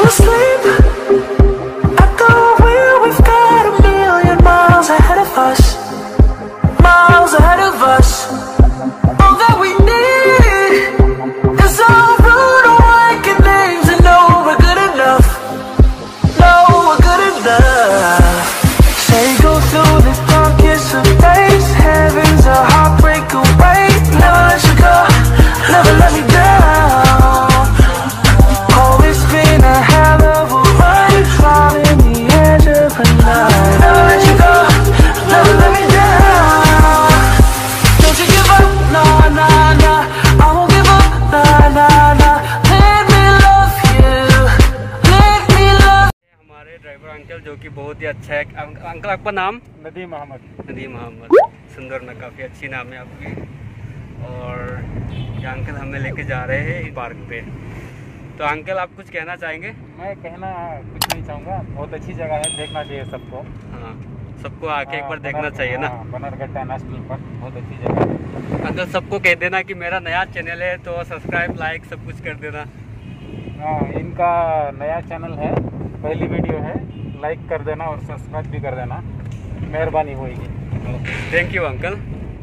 fall asleep at the wheel. We've got a million miles ahead of us, miles ahead of us. All that we need is our rude awakenings, and know we're good enough, know we're good enough. Say go through the darkest of days, heaven's a heartbreak away. Never let you go, never let me down. Oh, it's been a hell of a ride, driving the edge of the night. Never let you go, never let me down. Don't you give up, nah, nah, nah. I won't give up, nah, nah, nah. Let me love you, let me love. हमारे driver uncle जो कि बहुत ही अच्छा है। Uncle आपका नाम? नदीम मोहम्मद। नदीम मोहम्मद, सुंदर ना, काफ़ी अच्छी नाम है आपकी। और ये अंकल हमें लेके जा रहे हैं पार्क पे। तो अंकल आप कुछ कहना चाहेंगे? मैं कहना कुछ नहीं चाहूँगा, बहुत अच्छी जगह है, देखना चाहिए सबको। हाँ, सबको आके एक बार देखना चाहिए ना। बनरघट्टा नेशनल पार्क बहुत अच्छी जगह है। अंकल सबको कह देना कि मेरा नया चैनल है, तो सब्सक्राइब लाइक सब कुछ कर देना। हाँ, इनका नया चैनल है, पहली वीडियो है, लाइक कर देना और सब्सक्राइब भी कर देना, मेहरबानी होगी। Thank you uncle.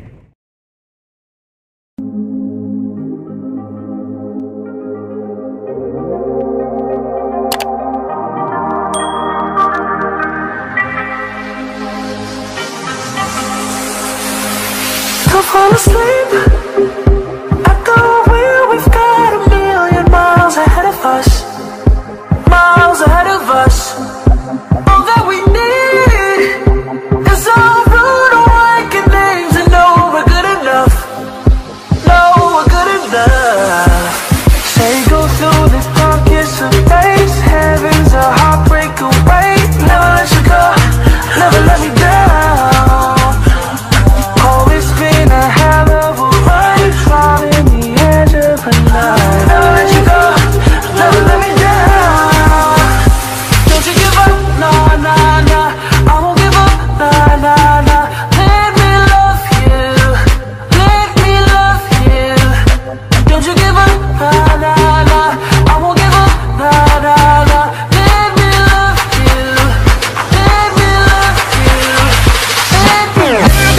Don't fall asleep at the wheel. We've got a million miles ahead of us, miles ahead of us. All that we need is our rude awakenings, and know we're good enough, know we're good enough. Say go through the darkest of days, heaven's a heartbreak away. Never let you go, never let me down. Oh, it's been a hell of a ride, driving the edge of the night. Never let you go, never let me down. Don't you give up, nah, nah, nah. I won't give up, nah, nah, nah. Let me love you, let me love you. Don't you give up, nah, nah, nah. I won't give up, nah, nah, nah. Let me love you, let me love you, let me love you.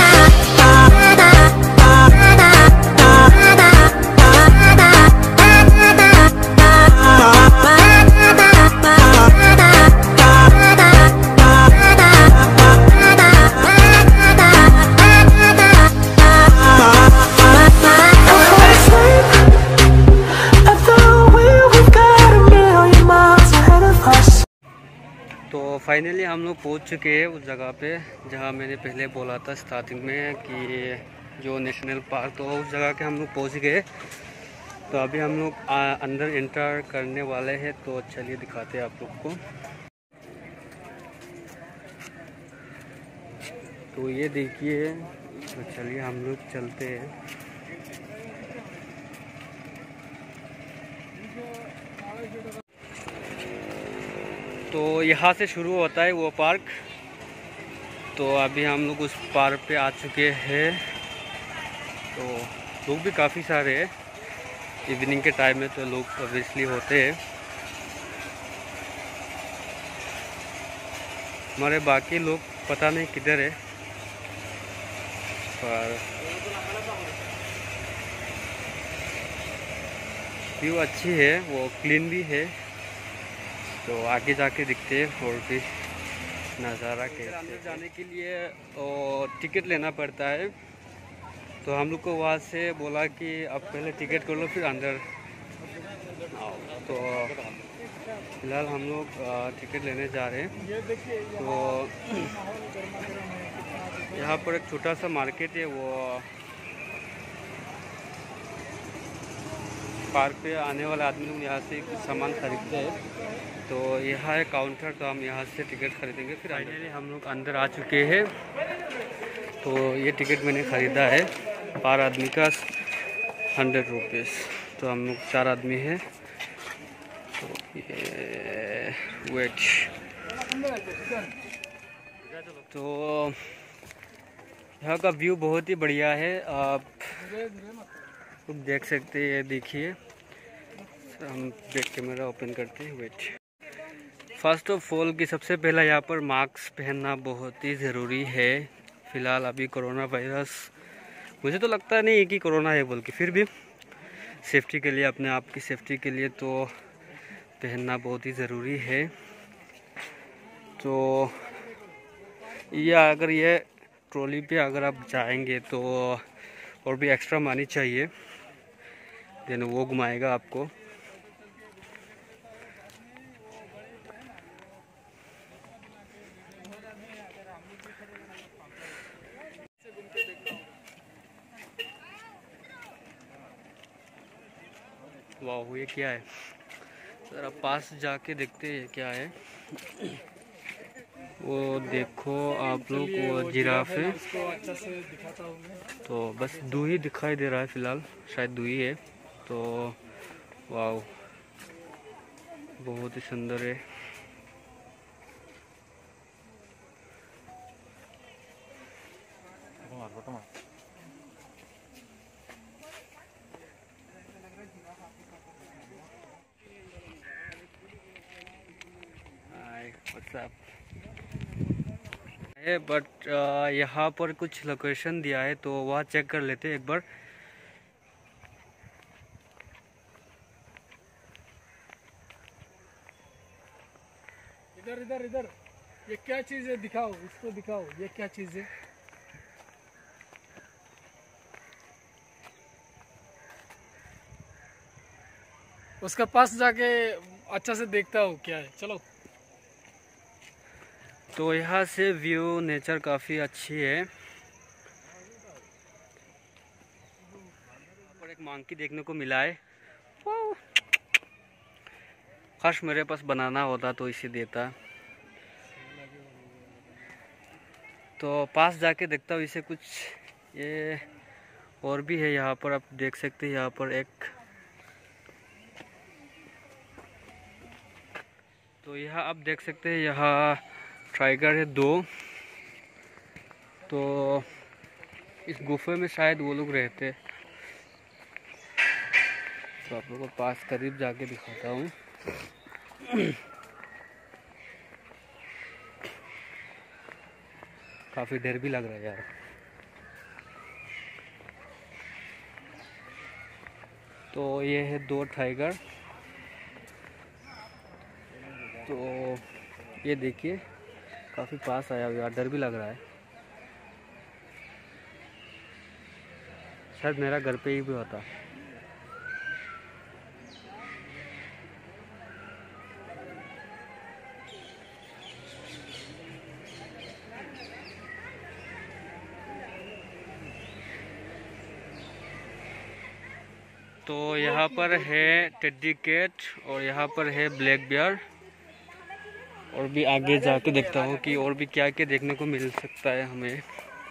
तो finally हम लोग पहुंच चुके हैं उस जगह पे जहां मैंने पहले बोला था स्टार्टिंग में कि जो नेशनल पार्क, तो उस जगह के हम लोग पहुंच गए। तो अभी हम लोग अंदर एंटर करने वाले हैं, तो चलिए दिखाते हैं आप लोग को। तो ये देखिए, तो चलिए हम लोग चलते हैं। तो यहाँ से शुरू होता है वो पार्क। तो अभी हम लोग उस पार्क पे आ चुके हैं। तो लोग भी काफ़ी सारे हैं, इवनिंग के टाइम में तो लोग ऑब्वियसली होते हैं। हमारे बाकी लोग पता नहीं किधर है, पर व्यू अच्छी है, वो क्लीन भी है। तो आगे जाके दिखते हैं और भी नज़ारा के। अंदर जाने के लिए टिकट लेना पड़ता है। तो हम लोग को वहाँ से बोला कि आप पहले टिकट कर लो फिर अंदर आओ। तो फिलहाल हम लोग टिकट लेने जा रहे हैं। तो यहाँ पर एक छोटा सा मार्केट है, वो पार्क पे आने वाले आदमी लोग यहाँ से कुछ सामान खरीदते हैं। तो यहाँ है काउंटर, तो हम यहाँ से टिकट खरीदेंगे। फिर फाइनली हम लोग अंदर आ चुके हैं। तो ये टिकट मैंने ख़रीदा है, पर आदमी का 100 रुपीज़। तो हम लोग 4 आदमी हैं। तो ये वेट, तो यहाँ का व्यू बहुत ही बढ़िया है, आप देख सकते हैं। ये देखिए, हम बैक कैमरा ओपन करते हैं, वेट। फर्स्ट ऑफ ऑल कि सबसे पहला यहाँ पर मास्क पहनना बहुत ही ज़रूरी है। फ़िलहाल अभी कोरोना वायरस, मुझे तो लगता नहीं है कि कोरोना है बोल के, फिर भी सेफ्टी के लिए, अपने आप की सेफ्टी के लिए तो पहनना बहुत ही ज़रूरी है। तो या अगर ये ट्रॉली पे अगर आप जाएंगे तो और भी एक्स्ट्रा मनी चाहिए, देन वो घुमाएगा आपको। वाह, ये क्या है? जरा पास जाके देखते हैं क्या है। वो देखो आप लोग, वो जिराफ है। अच्छा से दिखाता हूँ मैं। तो बस दो ही दिखाई दे रहा है फ़िलहाल, शायद दो ही है। तो वाह, बहुत ही सुंदर है। है बट यहाँ पर कुछ लोकेशन दिया है तो वहाँ चेक कर लेते हैं एक बार। इधर इधर इधर, ये क्या चीज़ है? दिखाओ, इसको दिखाओ, ये क्या चीज़ है? उसका पास जाके अच्छा से देखता हूँ क्या है। चलो। तो यहाँ से व्यू नेचर काफ़ी अच्छी है। और एक मंकी देखने को मिला है। काश मेरे पास बनाना होता तो इसे देता। तो पास जाके देखता हूँ इसे। कुछ ये और भी है यहाँ पर, आप देख सकते हैं। यहाँ पर एक, तो यहाँ आप देख सकते हैं, यहाँ टाइगर है 2। तो इस गुफे में शायद वो लोग रहते। तो आप लोगों को पास करीब जाके दिखाता हूँ। काफ़ी डर भी लग रहा है यार। तो ये है 2 टाइगर। तो ये देखिए, काफ़ी पास आया हुआ, डर भी लग रहा है। शायद मेरा घर पे ही भी होता। तो यहाँ पर है टेडी कैट और यहाँ पर है ब्लैक बियर। और भी आगे जाके देखता हूँ कि और भी क्या क्या देखने को मिल सकता है हमें।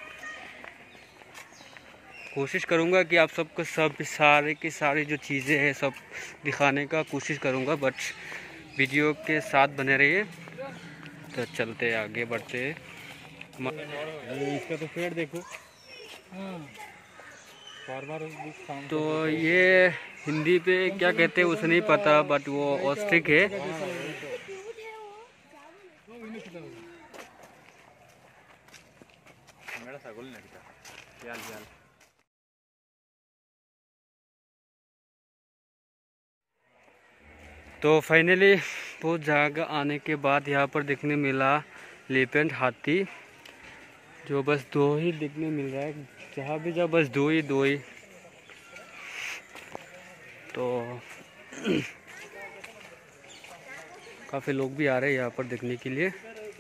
कोशिश करूँगा कि आप सबको सब सारे की सारी जो चीज़ें हैं सब दिखाने का कोशिश करूँगा, बट वीडियो के साथ बने रहिए। तो चलते आगे बढ़ते। इसका तो पेड़ देखो। तो ये हिंदी पे क्या कहते हैं उसे नहीं पता, बट वो ऑस्ट्रिच है। तो फाइनली बहुत जगह आने के बाद यहाँ पर देखने मिला लेपेंट हाथी, जो बस 2 ही देखने मिल रहा है। जहाँ भी जाओ बस 2 ही। तो काफ़ी लोग भी आ रहे हैं यहाँ पर देखने के लिए।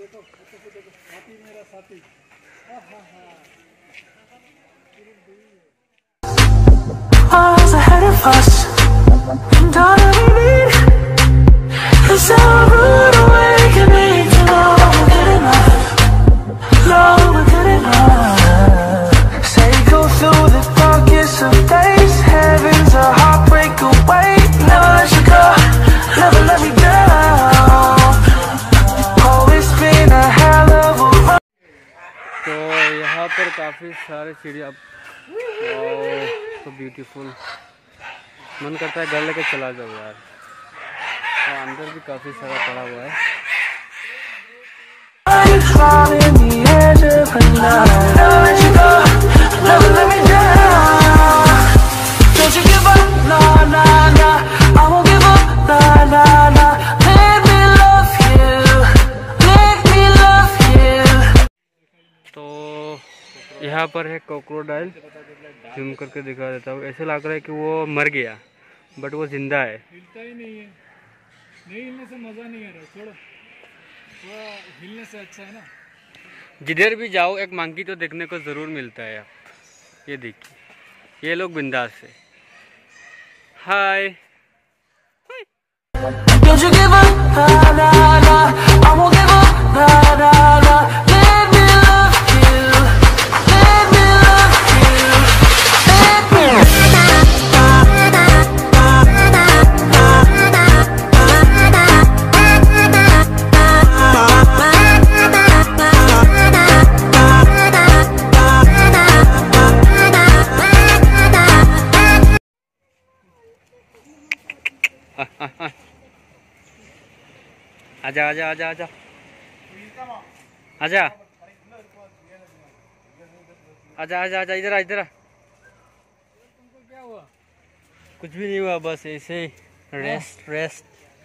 Miles ahead of us, and all we need is a rude awakening to know we're good enough, know we're good enough. Say go through the darkest of days, heaven's a heartbreak away. Never let you go, never let me down. Oh, it's been a hell of a run. तो यहाँ पर काफ़ी सारे चिड़िया, तो beautiful, मन करता है घर लेके चला जाओ यार। और अंदर भी काफ़ी सारा पड़ा हुआ है। fly in the edge of the night. Never let you go, never let me down. Don't you give up, nah, nah, nah. I won't give up, nah, nah, nah. Let me love you, let me love you. तो यहाँ पर है crocodile, zoom करके दिखा देता हूँ। ऐसे लग रहा है कि वो मर गया, बट वो जिंदा है। हिलता ही नहीं है, नहीं हिलने से मजा नहीं आ रहा, छोड़ो, थोड़ा हिलने से अच्छा है ना। जिधर भी जाओ एक मंकी तो देखने को जरूर मिलता है। आप ये देखिए, ये लोग बिंदास है। हाय। Don't you give up, nah, nah, nah. I won't give up, nah, nah, nah. Let me love you, let me love you, let me आजा आजा आजा आजा आजा आजा आजा आजा इधर आ इधर आ। तुमको क्या हुआ? कुछ भी नहीं हुआ, बस ऐसे ही रेस्ट रेस्ट।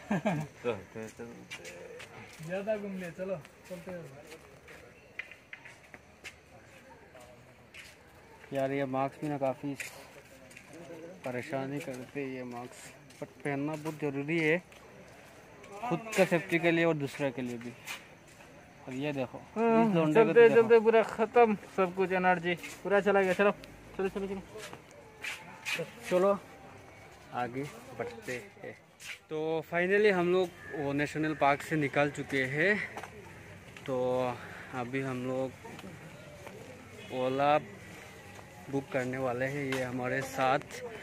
ज्यादा घूम ले, चलो चलते हैं। यार ये मास्क भी ना काफ़ी परेशानी करते हैं ये मास्क, बट पहनना बहुत ज़रूरी है, खुद का सेफ्टी के लिए और दूसरे के लिए भी। और ये देखो चलते चलते पूरा खत्म, सब कुछ एनर्जी पूरा चला गया। चलो चलो चलो चलो चलो आगे बढ़ते हैं। तो फाइनली हम लोग वो नेशनल पार्क से निकल चुके हैं। तो अभी हम लोग ओला बुक करने वाले हैं, ये हमारे साथ।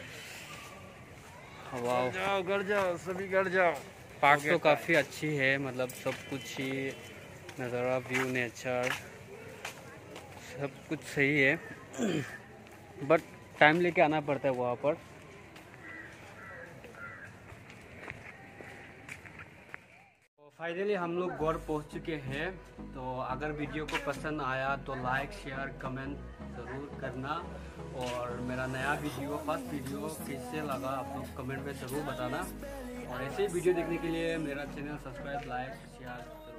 वाह, जाओ घर जाओ, सभी घर जाओ। पार्क तो काफ़ी अच्छी है, मतलब सब कुछ ही नज़ारा, व्यू, नेचर सब कुछ सही है, बट टाइम लेके आना पड़ता है वहाँ पर। फाइनली हम लोग गौर पहुँच चुके हैं। तो अगर वीडियो को पसंद आया तो लाइक शेयर कमेंट ज़रूर करना, और मेरा नया वीडियो फर्स्ट वीडियो कैसे लगा आप लोग कमेंट में ज़रूर बताना। और ऐसे ही वीडियो देखने के लिए मेरा चैनल सब्सक्राइब लाइक शेयर